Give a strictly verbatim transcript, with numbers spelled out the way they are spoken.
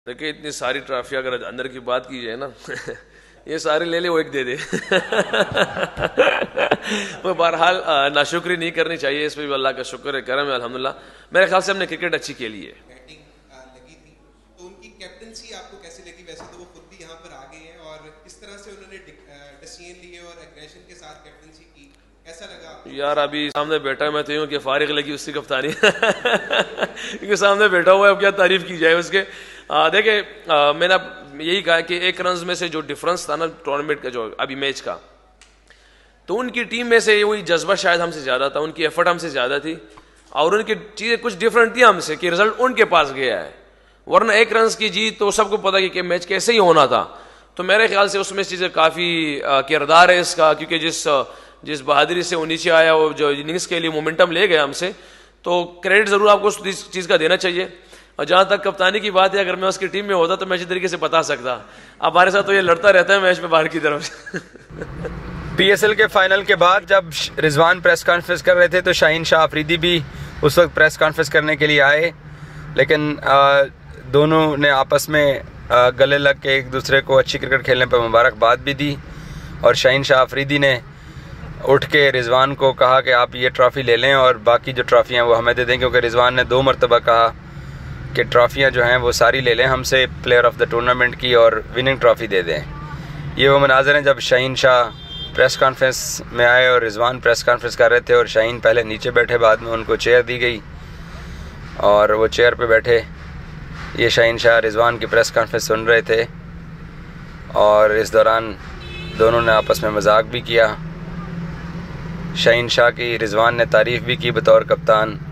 देखिए इतनी सारी ट्रॉफी अगर अंदर की बात की जाए ना ये सारे ले ले वो एक दे दे वो बहरहाल नाशुक्री नहीं करनी चाहिए, इस पर भी अल्लाह का शुक्र है, करम है अल्हम्दुलिल्लाह। मेरे ख्याल से हमने क्रिकेट अच्छी खेली है। बैटिंग लगी थी तो उनकी कैप्टनसी आपको कैसी लगी? वैसे तो वो खुद भी यहाँ पर आ गए हैं और किस तरह से उन्होंने डिसीजन लिए और एग्रेशन के साथ कैप्टनसी की, कैसा लगा आपको? यार अभी सामने बैठा है, मैं तो यूँ कि फारिग लगी उसकी कप्तानी क्योंकि सामने बैठा हुआ है, अब क्या तारीफ की जाए उसके। देखे मैंने यही कहा कि एक रन में से जो डिफरेंस था ना टूर्नामेंट का, जो अभी मैच का, तो उनकी टीम में से वही जज्बा शायद हमसे ज़्यादा था, उनकी एफर्ट हमसे ज़्यादा थी और उनकी चीज़ें कुछ डिफरेंट थी हमसे कि रिजल्ट उनके पास गया है। वरना एक रन की जीत तो सबको पता कि, कि मैच कैसे ही होना था। तो मेरे ख्याल से उसमें चीज़ें काफ़ी किरदार है इसका, क्योंकि जिस जिस बहादुरी से वो नीचे आया, वो जो इनिंग्स के लिए मोमेंटम ले गया हमसे, तो क्रेडिट ज़रूर आपको उस चीज़ का देना चाहिए। और जहाँ तक कप्तानी की बात है, अगर मैं उसकी टीम में होता तो मैं अच्छी तरीके से बता सकता। अब हमारे साथ तो ये लड़ता रहता है मैच में बाहर की तरफ से। पीएसएल के फाइनल के बाद जब रिजवान प्रेस कॉन्फ्रेंस कर रहे थे तो शाहीन शाह अफरीदी भी उस वक्त प्रेस कॉन्फ्रेंस करने के लिए आए, लेकिन आ, दोनों ने आपस में आ, गले लग के एक दूसरे को अच्छी क्रिकेट खेलने पर मुबारकबाद भी दी। और शाहीन शाह अफरीदी ने उठ के रिजवान को कहा कि आप ये ट्रॉफ़ी ले लें और बाकी जो ट्रॉफ़ियाँ वो हमें दे दें, क्योंकि रिजवान ने दो मरतबा कहा कि ट्रॉफ़ियाँ जो हैं वो सारी ले लें हमसे, प्लेयर ऑफ द टूर्नामेंट की और विनिंग ट्रॉफ़ी दे दें। ये वो मनाज़र हैं जब शाहीन शाह प्रेस कॉन्फ्रेंस में आए और रिजवान प्रेस कॉन्फ्रेंस कर रहे थे और शाहीन पहले नीचे बैठे, बाद में उनको चेयर दी गई और वो चेयर पे बैठे। ये शाहीन शाह रिजवान की प्रेस कॉन्फ्रेंस सुन रहे थे और इस दौरान दोनों ने आपस में मजाक भी किया। शाहीन शाह की रिजवान ने तारीफ़ भी की बतौर कप्तान।